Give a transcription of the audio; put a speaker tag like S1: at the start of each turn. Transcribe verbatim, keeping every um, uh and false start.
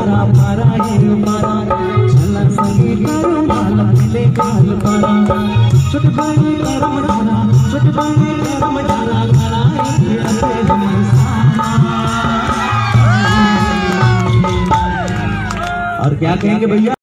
S1: पारा पारा ये पारा चला सही करो माल मिले काल पारा छोट भाई करम डाला छोट भाई करम डाला कराए अते और क्या कहेंगे भैया।